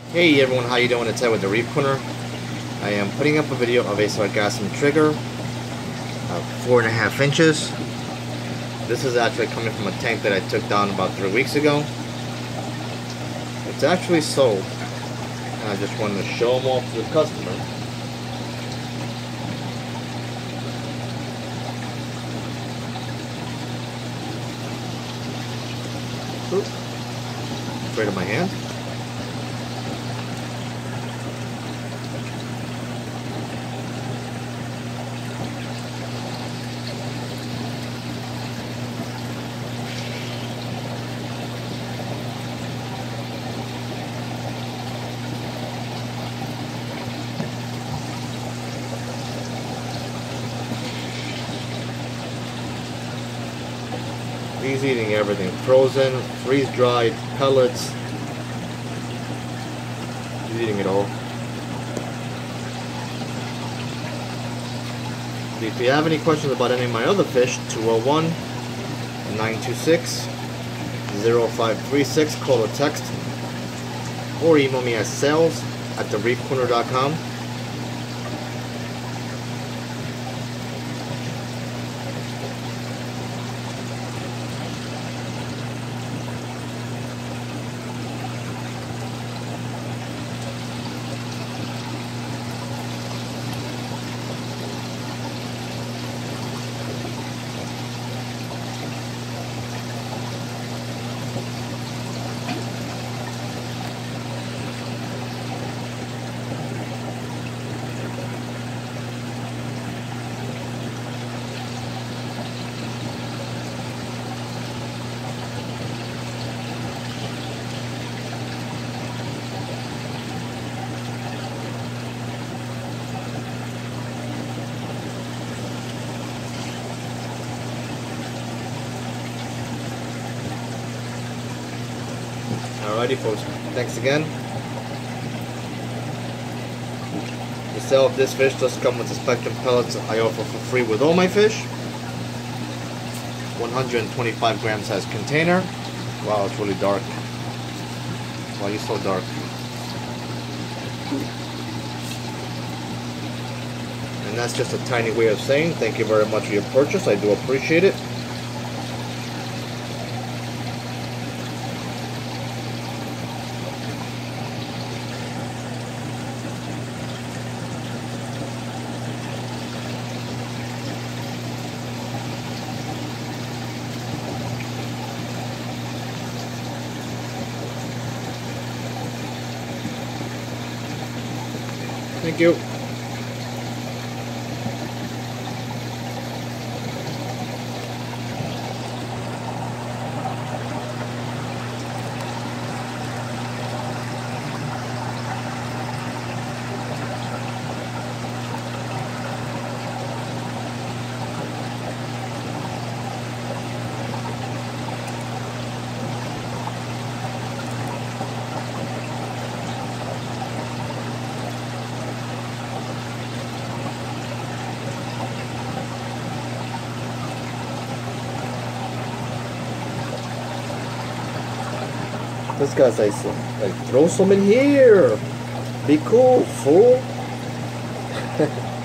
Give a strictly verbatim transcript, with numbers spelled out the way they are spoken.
Hey everyone, how you doing? It's Ed with the Reef Corner. I am putting up a video of a sargassum trigger, uh, four and a half inches. This is actually coming from a tank that I took down about three weeks ago. It's actually sold, and I just wanted to show them off to the customer. Oop. Straight in my hand. He's eating everything. Frozen, freeze-dried, pellets. He's eating it all. If you have any questions about any of my other fish, two oh one, nine two six, oh five three six, call or text, or email me at sales at the reef corner dot com. Alrighty folks, thanks again. The sale of this fish does come with the Spectrum pellets I offer for free with all my fish. one hundred twenty-five gram size container. Wow, it's really dark. Why are you so dark? And that's just a tiny way of saying thank you very much for your purchase. I do appreciate it. Thank you. This guy's like, like, throw some in here. Be cool, fool.